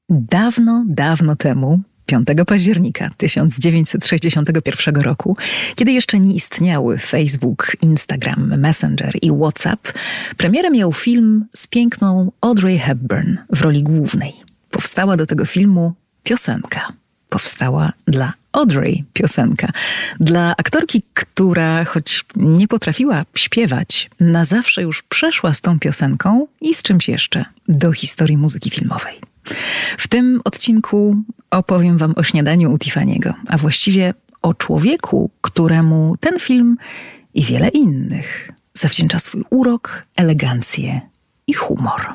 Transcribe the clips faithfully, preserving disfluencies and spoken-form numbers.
Dawno, dawno temu, piątego października tysiąc dziewięćset sześćdziesiątego pierwszego roku, kiedy jeszcze nie istniały Facebook, Instagram, Messenger i WhatsApp, premierę miał film z piękną Audrey Hepburn w roli głównej. Powstała do tego filmu piosenka. Powstała dla Audrey piosenka. Dla aktorki, która choć nie potrafiła śpiewać, na zawsze już przeszła z tą piosenką i z czymś jeszcze do historii muzyki filmowej. W tym odcinku opowiem wam o śniadaniu u Tiffany'ego, a właściwie o człowieku, któremu ten film i wiele innych zawdzięcza swój urok, elegancję i humor.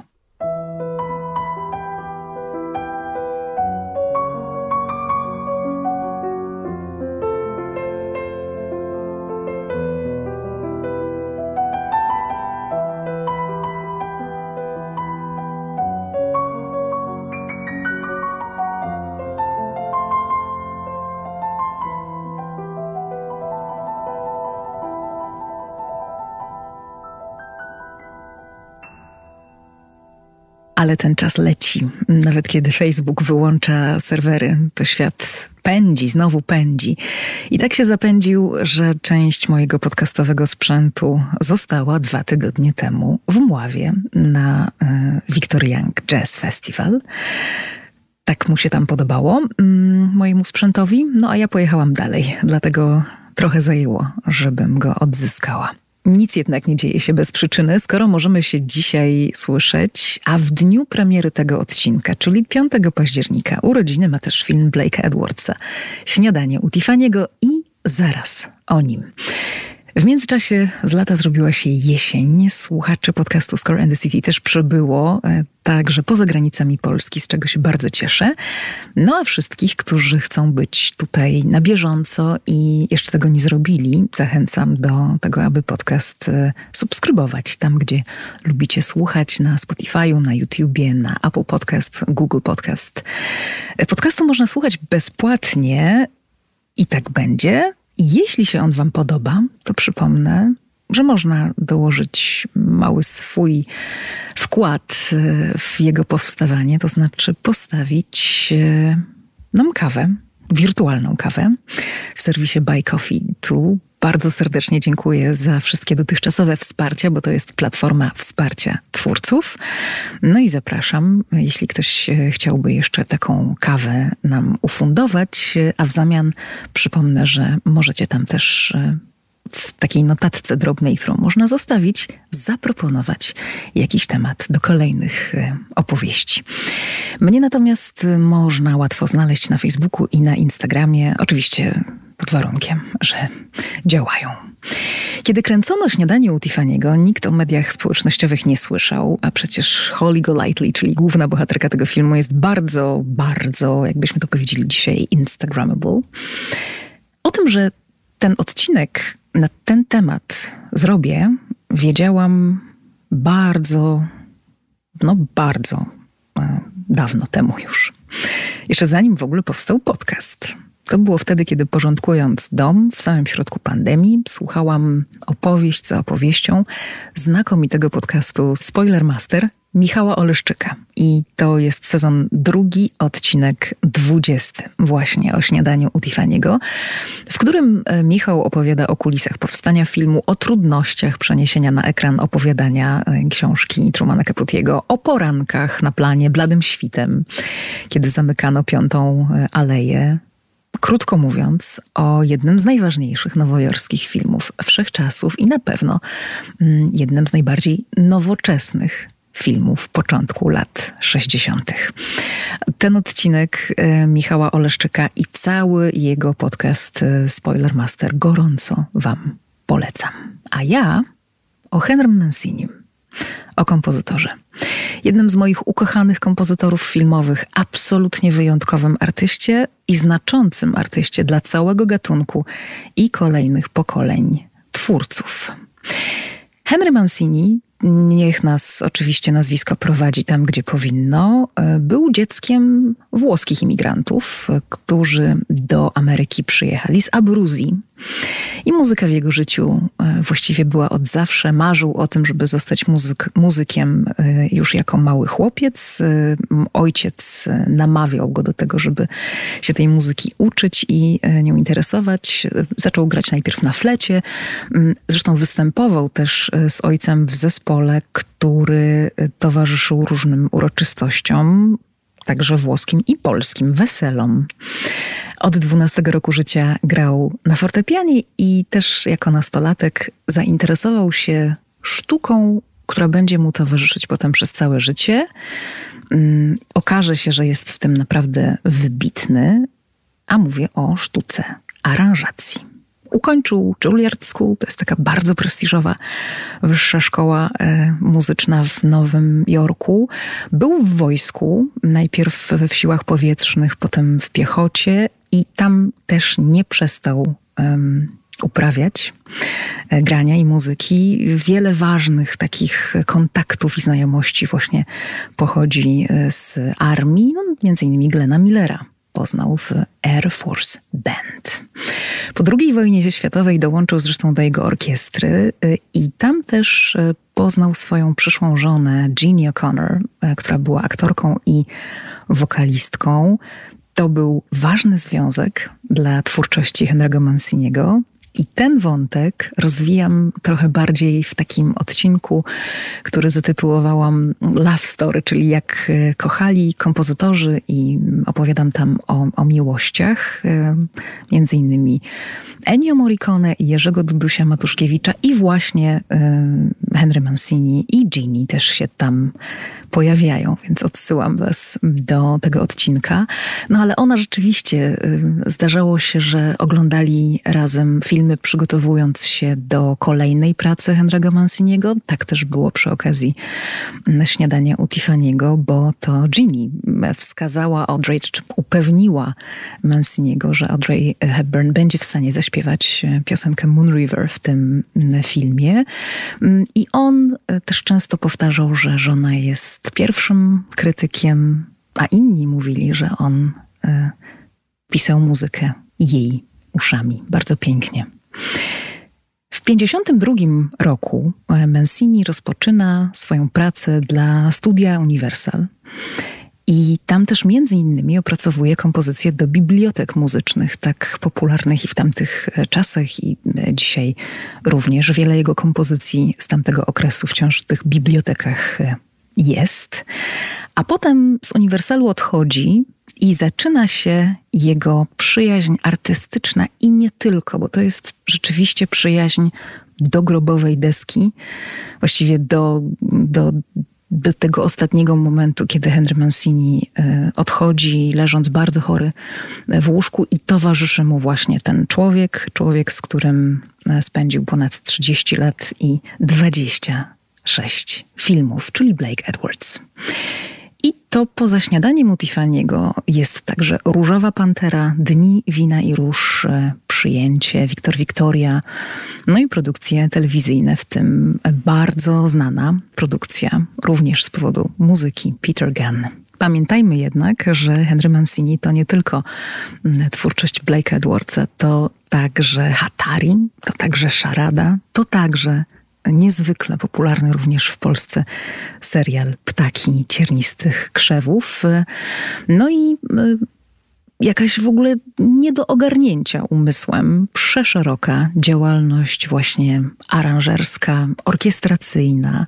Ale ten czas leci. Nawet kiedy Facebook wyłącza serwery, to świat pędzi, znowu pędzi. I tak się zapędził, że część mojego podcastowego sprzętu została dwa tygodnie temu w Mławie na e, Victor Young Jazz Festival. Tak mu się tam podobało, mm, mojemu sprzętowi. No a ja pojechałam dalej, dlatego trochę zajęło, żebym go odzyskała. Nic jednak nie dzieje się bez przyczyny, skoro możemy się dzisiaj słyszeć, a w dniu premiery tego odcinka, czyli piątego października, urodziny ma też film Blake'a Edwardsa, Śniadanie u Tiffany'ego i zaraz o nim. W międzyczasie z lata zrobiła się jesień. Słuchaczy podcastu Score and the City też przybyło, także poza granicami Polski, z czego się bardzo cieszę. No a wszystkich, którzy chcą być tutaj na bieżąco i jeszcze tego nie zrobili, zachęcam do tego, aby podcast subskrybować tam, gdzie lubicie słuchać, na Spotify'u, na YouTubie, na Apple Podcast, Google Podcast. Podcastu można słuchać bezpłatnie i tak będzie. Jeśli się on wam podoba, to przypomnę, że można dołożyć mały swój wkład w jego powstawanie, to znaczy postawić nam kawę, wirtualną kawę w serwisie Buy Coffee Tu. Bardzo serdecznie dziękuję za wszystkie dotychczasowe wsparcia, bo to jest platforma wsparcia twórców. No i zapraszam, jeśli ktoś chciałby jeszcze taką kawę nam ufundować, a w zamian przypomnę, że możecie tam też w takiej notatce drobnej, którą można zostawić, zaproponować jakiś temat do kolejnych opowieści. Mnie natomiast można łatwo znaleźć na Facebooku i na Instagramie, oczywiście pod warunkiem, że działają. Kiedy kręcono Śniadanie u Tiffany'ego, nikt o mediach społecznościowych nie słyszał, a przecież Holly Golightly, czyli główna bohaterka tego filmu, jest bardzo, bardzo, jakbyśmy to powiedzieli dzisiaj, instagrammable. O tym, że ten odcinek na ten temat zrobię, wiedziałam bardzo, no bardzo e, dawno temu już. Jeszcze zanim w ogóle powstał podcast. To było wtedy, kiedy porządkując dom w samym środku pandemii, słuchałam opowieść za opowieścią znakomitego podcastu Spoilermaster Michała Oleszczyka. I to jest sezon drugi, odcinek dwudziesty, właśnie o Śniadaniu u Tiffany'ego, w którym Michał opowiada o kulisach powstania filmu, o trudnościach przeniesienia na ekran opowiadania książki Trumana Caputiego, o porankach na planie bladym świtem, kiedy zamykano Piątą Aleję. Krótko mówiąc, o jednym z najważniejszych nowojorskich filmów wszechczasów i na pewno jednym z najbardziej nowoczesnych filmów początku lat sześćdziesiątych. Ten odcinek Michała Oleszczyka i cały jego podcast Spoilermaster gorąco wam polecam. A ja o Henrym Mancinim, o kompozytorze. Jednym z moich ukochanych kompozytorów filmowych, absolutnie wyjątkowym artyście i znaczącym artyście dla całego gatunku i kolejnych pokoleń twórców. Henry Mancini, niech nas oczywiście nazwisko prowadzi tam, gdzie powinno, był dzieckiem włoskich imigrantów, którzy do Ameryki przyjechali z Abruzji I muzyka w jego życiu właściwie była od zawsze. Marzył o tym, żeby zostać muzyk, muzykiem już jako mały chłopiec. Ojciec namawiał go do tego, żeby się tej muzyki uczyć i nią interesować. Zaczął grać najpierw na flecie. Zresztą występował też z ojcem w zespole, który towarzyszył różnym uroczystościom, także włoskim i polskim, weselom. Od dwunastego roku życia grał na fortepianie i też jako nastolatek zainteresował się sztuką, która będzie mu towarzyszyć potem przez całe życie. Um, okaże się, że jest w tym naprawdę wybitny, a mówię o sztuce aranżacji. Ukończył Juilliard School, to jest taka bardzo prestiżowa wyższa szkoła e, muzyczna w Nowym Jorku. Był w wojsku, najpierw w siłach powietrznych, potem w piechocie i tam też nie przestał um, uprawiać e, grania i muzyki. Wiele ważnych takich kontaktów i znajomości właśnie pochodzi z armii, no, między innymi Glena Millera poznał w Air Force Band. Po drugiej wojnie światowej dołączył zresztą do jego orkiestry i tam też poznał swoją przyszłą żonę Jeannie O'Connor, która była aktorką i wokalistką. To był ważny związek dla twórczości Henry'ego Manciniego. I ten wątek rozwijam trochę bardziej w takim odcinku, który zatytułowałam Love Story, czyli jak kochali kompozytorzy, i opowiadam tam o, o miłościach, między innymi Ennio Morricone i Jerzego Dudusia Matuszkiewicza i właśnie Henry Mancini i Jeannie też się tam pojawiają, więc odsyłam was do tego odcinka. No ale ona rzeczywiście, zdarzało się, że oglądali razem filmy, przygotowując się do kolejnej pracy Henry'ego Manciniego. Tak też było przy okazji Śniadania u Tiffany'ego, bo to Jeannie wskazała Audrey, czy upewniła Manciniego, że Audrey Hepburn będzie w stanie zaśpiewać piosenkę Moon River w tym filmie. I on też często powtarzał, że żona jest pierwszym krytykiem, a inni mówili, że on y, pisał muzykę jej uszami. Bardzo pięknie. W pięćdziesiątym drugim roku Mancini rozpoczyna swoją pracę dla studia Universal i tam też między innymi opracowuje kompozycje do bibliotek muzycznych, tak popularnych i w tamtych czasach i dzisiaj również. Wiele jego kompozycji z tamtego okresu wciąż w tych bibliotekach jest. A potem z Uniwersalu odchodzi i zaczyna się jego przyjaźń artystyczna i nie tylko, bo to jest rzeczywiście przyjaźń do grobowej deski, właściwie do, do, do tego ostatniego momentu, kiedy Henry Mancini odchodzi, leżąc bardzo chory w łóżku, i towarzyszy mu właśnie ten człowiek, człowiek, z którym spędził ponad trzydzieści lat i dwadzieścia sześć filmów, czyli Blake Edwards. I to poza Śniadaniem u Tiffany'ego jest także Różowa Pantera, Dni wina i róż, Przyjęcie, Wiktor Wiktoria, no i produkcje telewizyjne, w tym bardzo znana produkcja, również z powodu muzyki, Peter Gunn. Pamiętajmy jednak, że Henry Mancini to nie tylko twórczość Blake'a Edwardsa, to także Hatari, to także Szarada, to także niezwykle popularny również w Polsce serial Ptaki ciernistych krzewów. No i jakaś w ogóle nie do ogarnięcia umysłem przeszeroka działalność właśnie aranżerska, orkiestracyjna,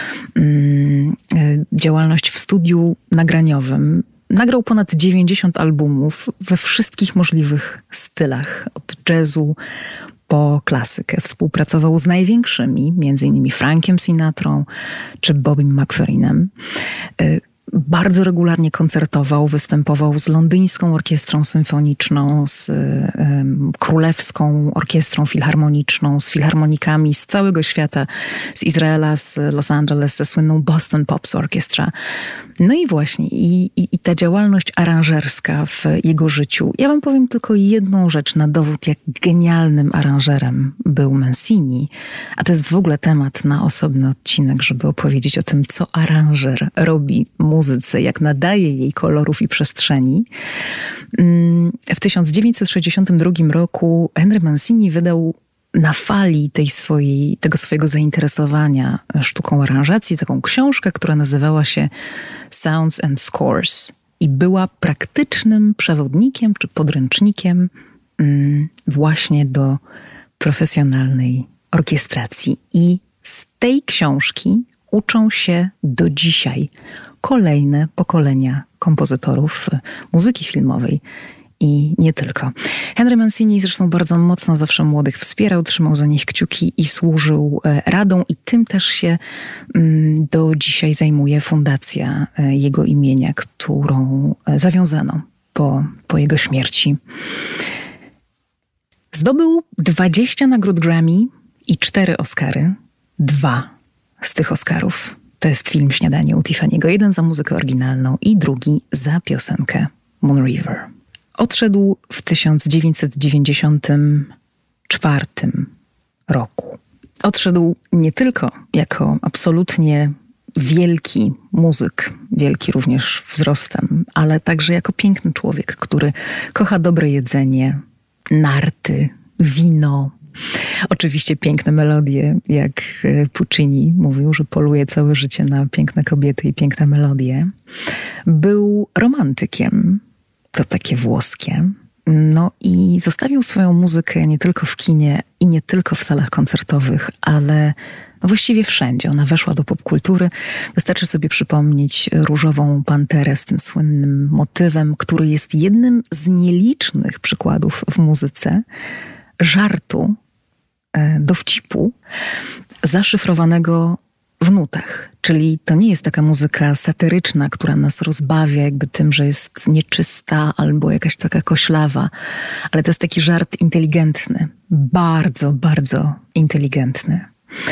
działalność w studiu nagraniowym. Nagrał ponad dziewięćdziesiąt albumów we wszystkich możliwych stylach, od jazzu po klasykę. Współpracował z największymi, między innymi Frankiem Sinatrą czy Bobbym McFerrinem. Bardzo regularnie koncertował, występował z Londyńską Orkiestrą Symfoniczną, z um, Królewską Orkiestrą Filharmoniczną, z filharmonikami z całego świata, z Izraela, z Los Angeles, ze słynną Boston Pops Orchestra. No i właśnie, i, i, i ta działalność aranżerska w jego życiu. Ja wam powiem tylko jedną rzecz na dowód, jak genialnym aranżerem był Mancini. A to jest w ogóle temat na osobny odcinek, żeby opowiedzieć o tym, co aranżer robi muzyce, jak nadaje jej kolorów i przestrzeni. W tysiąc dziewięćset sześćdziesiątym drugim roku Henry Mancini wydał na fali tej swojej, tego swojego zainteresowania sztuką aranżacji taką książkę, która nazywała się Sounds and Scores i była praktycznym przewodnikiem czy podręcznikiem mm, właśnie do profesjonalnej orkiestracji. I z tej książki uczą się do dzisiaj kolejne pokolenia kompozytorów muzyki filmowej i nie tylko. Henry Mancini zresztą bardzo mocno zawsze młodych wspierał, trzymał za nich kciuki i służył radą i tym też się do dzisiaj zajmuje fundacja jego imienia, którą zawiązano po, po jego śmierci. Zdobył dwadzieścia nagród Grammy i cztery Oscary. Dwa z tych Oscarów to jest film Śniadanie u Tiffany'ego. Jeden za muzykę oryginalną i drugi za piosenkę Moon River. Odszedł w tysiąc dziewięćset dziewięćdziesiątym czwartym roku. Odszedł nie tylko jako absolutnie wielki muzyk, wielki również wzrostem, ale także jako piękny człowiek, który kocha dobre jedzenie, narty, wino. Oczywiście piękne melodie, jak Puccini mówił, że poluje całe życie na piękne kobiety i piękne melodie. Był romantykiem, to takie włoskie. No i zostawił swoją muzykę nie tylko w kinie i nie tylko w salach koncertowych, ale no właściwie wszędzie. Ona weszła do popkultury. Wystarczy sobie przypomnieć Różową Panterę z tym słynnym motywem, który jest jednym z nielicznych przykładów w muzyce żartu, dowcipu zaszyfrowanego w nutach. Czyli to nie jest taka muzyka satyryczna, która nas rozbawia jakby tym, że jest nieczysta albo jakaś taka koślawa, ale to jest taki żart inteligentny. Bardzo, bardzo inteligentny.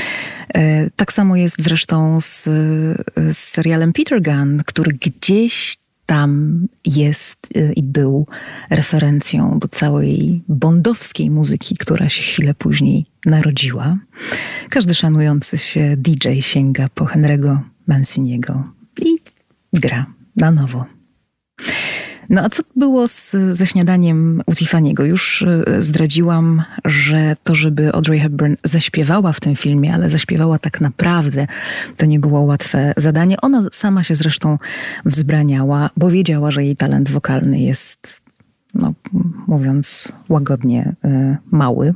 Tak samo jest zresztą z, z serialem Peter Gunn, który gdzieś tam jest i był referencją do całej bondowskiej muzyki, która się chwilę później narodziła. Każdy szanujący się D J sięga po Henry'ego Manciniego i gra na nowo. No a co było z, ze Śniadaniem u Tiffany'ego? Już zdradziłam, że to, żeby Audrey Hepburn zaśpiewała w tym filmie, ale zaśpiewała tak naprawdę, to nie było łatwe zadanie. Ona sama się zresztą wzbraniała, bo wiedziała, że jej talent wokalny jest, no mówiąc łagodnie, mały.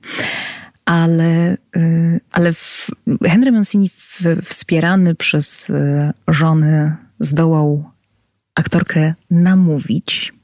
Ale, ale w, Henry Mancini w, wspierany przez żony zdołał aktorkę namówić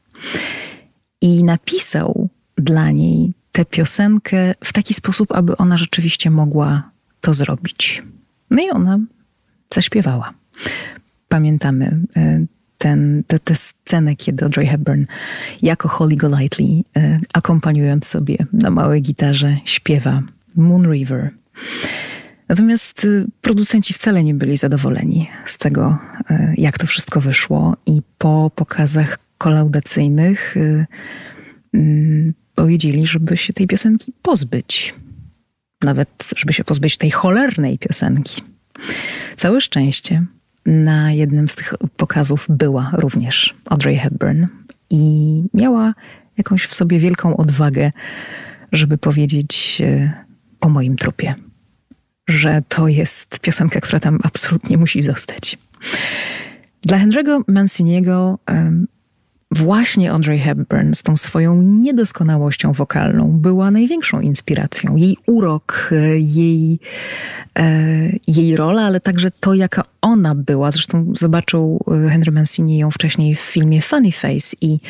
i napisał dla niej tę piosenkę w taki sposób, aby ona rzeczywiście mogła to zrobić. No i ona zaśpiewała. Pamiętamy ten, tę, tę scenę, kiedy Audrey Hepburn jako Holly Golightly, akompaniując sobie na małej gitarze, śpiewa Moon River. Natomiast producenci wcale nie byli zadowoleni z tego, jak to wszystko wyszło i po pokazach kolaudacyjnych powiedzieli, żeby się tej piosenki pozbyć. Nawet, żeby się pozbyć tej cholernej piosenki. Całe szczęście na jednym z tych pokazów była również Audrey Hepburn i miała jakąś w sobie wielką odwagę, żeby powiedzieć po moim trupie, że to jest piosenka, która tam absolutnie musi zostać. Dla Henry'ego Manciniego właśnie Audrey Hepburn z tą swoją niedoskonałością wokalną była największą inspiracją. Jej urok, jej, jej rola, ale także to, jaka ona była. Zresztą zobaczył Henry Mancini ją wcześniej w filmie Funny Face i,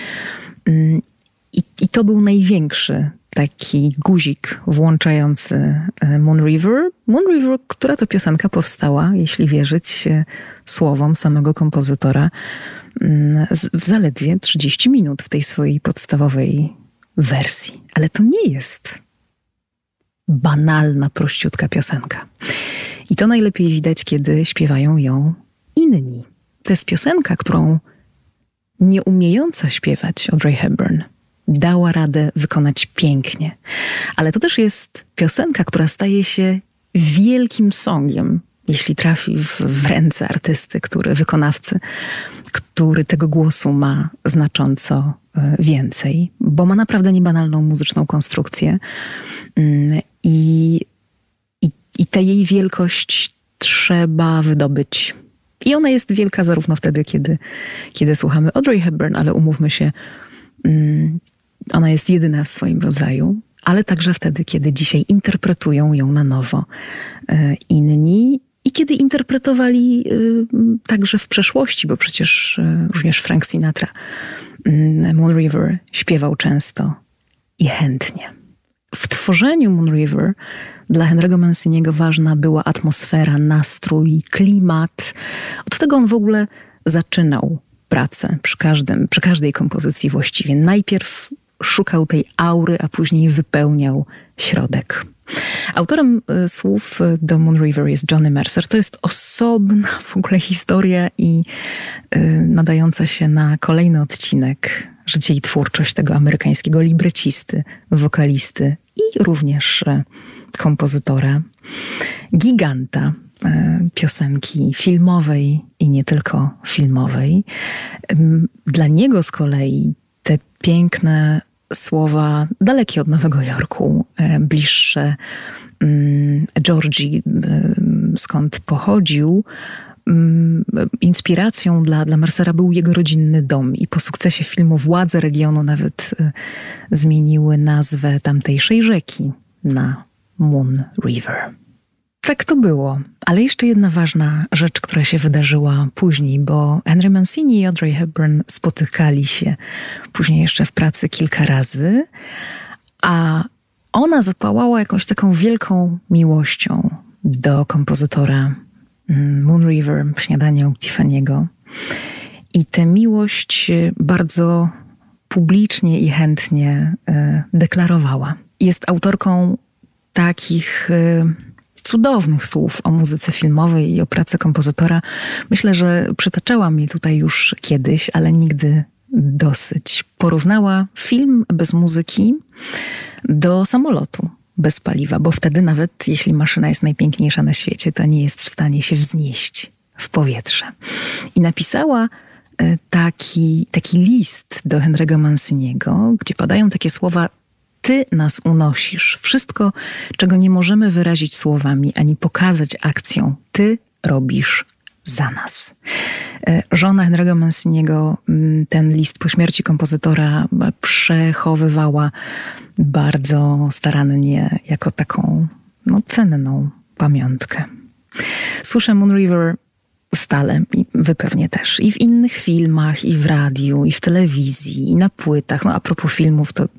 i, i to był największy taki guzik włączający Moon River. Moon River, która to piosenka powstała, jeśli wierzyć słowom samego kompozytora, w zaledwie trzydzieści minut w tej swojej podstawowej wersji. Ale to nie jest banalna, prościutka piosenka. I to najlepiej widać, kiedy śpiewają ją inni. To jest piosenka, którą nieumiejąca śpiewać Audrey Hepburn dała radę wykonać pięknie. Ale to też jest piosenka, która staje się wielkim songiem, jeśli trafi w, w ręce artysty, który, wykonawcy, który tego głosu ma znacząco więcej, bo ma naprawdę niebanalną muzyczną konstrukcję i, i, i tę jej wielkość trzeba wydobyć. I ona jest wielka zarówno wtedy, kiedy, kiedy słuchamy Audrey Hepburn, ale umówmy się, ona jest jedyna w swoim rodzaju, ale także wtedy, kiedy dzisiaj interpretują ją na nowo inni i kiedy interpretowali także w przeszłości, bo przecież również Frank Sinatra Moon River śpiewał często i chętnie. W tworzeniu Moon River dla Henry'ego Manciniego ważna była atmosfera, nastrój, klimat. Od tego on w ogóle zaczynał pracę przy, każdym, przy każdej kompozycji właściwie. Najpierw szukał tej aury, a później wypełniał środek. Autorem y, słów do Moon River jest Johnny Mercer. To jest osobna w ogóle historia i y, nadająca się na kolejny odcinek życie i twórczość tego amerykańskiego librecisty, wokalisty i również y, kompozytora, giganta y, piosenki filmowej i nie tylko filmowej. Y, dla niego z kolei te piękne słowa dalekie od Nowego Jorku, bliższe Georgii, skąd pochodził. Inspiracją dla, dla Mercera był jego rodzinny dom i po sukcesie filmu władze regionu nawet zmieniły nazwę tamtejszej rzeki na Moon River. Tak to było, ale jeszcze jedna ważna rzecz, która się wydarzyła później, bo Henry Mancini i Audrey Hepburn spotykali się później jeszcze w pracy kilka razy, a ona zapałała jakąś taką wielką miłością do kompozytora Moon River, Śniadania u Tiffany'ego. I tę miłość bardzo publicznie i chętnie deklarowała. Jest autorką takich cudownych słów o muzyce filmowej i o pracy kompozytora. Myślę, że przytaczałam je tutaj już kiedyś, ale nigdy dosyć. Porównała film bez muzyki do samolotu bez paliwa, bo wtedy nawet jeśli maszyna jest najpiękniejsza na świecie, to nie jest w stanie się wznieść w powietrze. I napisała taki, taki list do Henry'ego Manciniego, gdzie padają takie słowa: ty nas unosisz. Wszystko, czego nie możemy wyrazić słowami, ani pokazać akcją, ty robisz za nas. Żona Henry'ego Manciniego ten list po śmierci kompozytora przechowywała bardzo starannie, jako taką no, cenną pamiątkę. Słyszę Moon River stale, i wy pewnie też, i w innych filmach, i w radiu, i w telewizji, i na płytach. No a propos filmów, to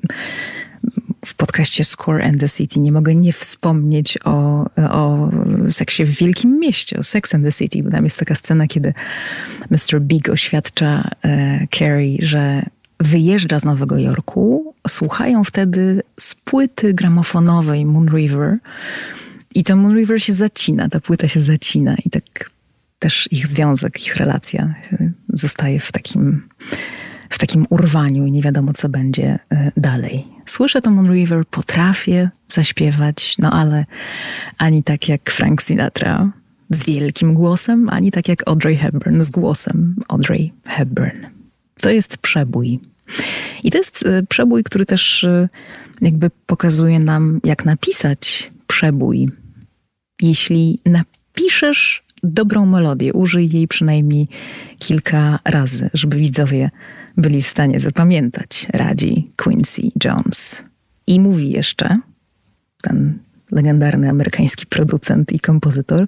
w podcaście Score and the City nie mogę nie wspomnieć o, o seksie w Wielkim Mieście, o Sex and the City, bo tam jest taka scena, kiedy mister Big oświadcza e, Carrie, że wyjeżdża z Nowego Jorku. Słuchają wtedy z płyty gramofonowej Moon River i to Moon River się zacina, ta płyta się zacina i tak też ich związek, ich relacja zostaje w takim, w takim urwaniu i nie wiadomo, co będzie dalej. Słyszę to Moon River, potrafię zaśpiewać, no ale ani tak jak Frank Sinatra z wielkim głosem, ani tak jak Audrey Hepburn z głosem Audrey Hepburn. To jest przebój. I to jest przebój, który też jakby pokazuje nam, jak napisać przebój. Jeśli napiszesz dobrą melodię, użyj jej przynajmniej kilka razy, żeby widzowie byli w stanie zapamiętać, radzi Quincy Jones. I mówi jeszcze ten legendarny amerykański producent i kompozytor,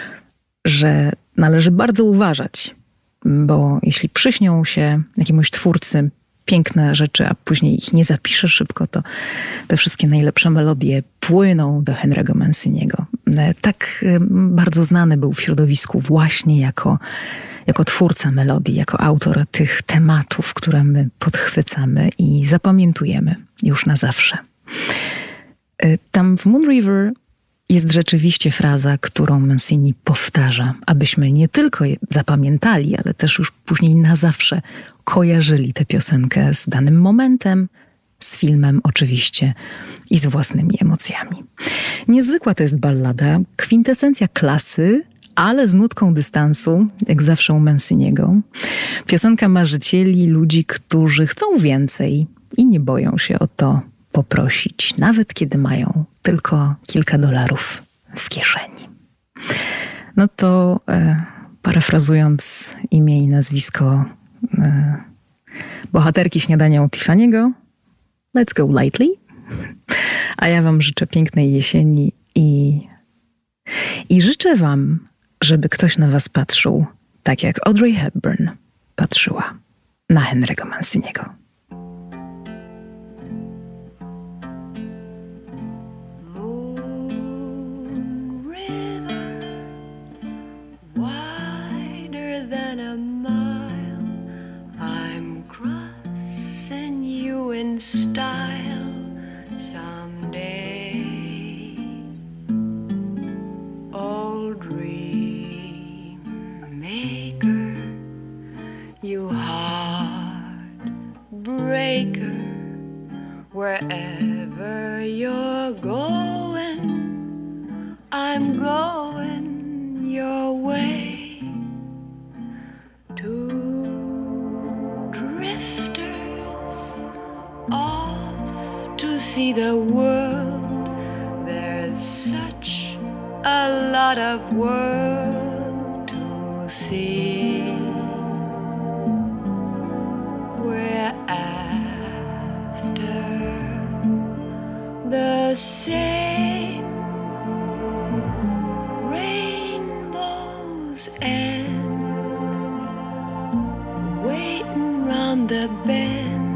że należy bardzo uważać, bo jeśli przyśnią się jakiemuś twórcy piękne rzeczy, a później ich nie zapisze szybko, to te wszystkie najlepsze melodie płyną do Henry'ego Manciniego. Tak bardzo znany był w środowisku właśnie jako, jako twórca melodii, jako autor tych tematów, które my podchwycamy i zapamiętujemy już na zawsze. Tam w Moon River jest rzeczywiście fraza, którą Mancini powtarza, abyśmy nie tylko je zapamiętali, ale też już później na zawsze kojarzyli tę piosenkę z danym momentem, z filmem oczywiście i z własnymi emocjami. Niezwykła to jest ballada, kwintesencja klasy, ale z nutką dystansu, jak zawsze u Manciniego. Piosenka marzycieli, ludzi, którzy chcą więcej i nie boją się o to poprosić, nawet kiedy mają tylko kilka dolarów w kieszeni. No to e, parafrazując imię i nazwisko e, bohaterki śniadania u Tiffany'ego, let's go lightly. A ja wam życzę pięknej jesieni i, i życzę wam, żeby ktoś na was patrzył tak jak Audrey Hepburn patrzyła na Henry'ego Manciniego. In style someday, old dream maker, you heartbreaker, wherever you're going, I'm going your way. Two drifters off to see the world. There's such a lot of world to see. We're after the same rainbow's end, waiting round the bend.